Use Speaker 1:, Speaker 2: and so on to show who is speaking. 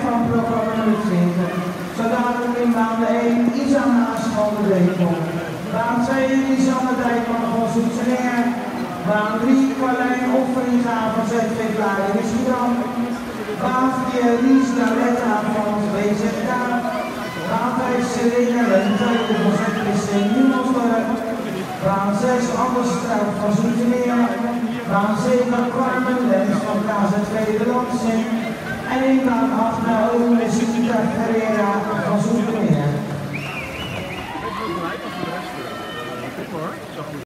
Speaker 1: van programma nummer 20. Zodat in baan 1 Isana van de Dijkman. Baan 2 Lisanne Dijkman van Zoetermeer. Baan 3 Carlijn Offeringa van ZV Vlaardingen in Schiedam. Baan 4 Lies Daletta van WZK. Baan 5 Serena Lentijden van ZPC Nieuwsdorp. Baan 6 Anders Struik van Zoetermeer. Baan 7 Carmen Lens van KZV de Lansing. En in baan 8 naar Oomle Sita Ferreira van Zoetermeer.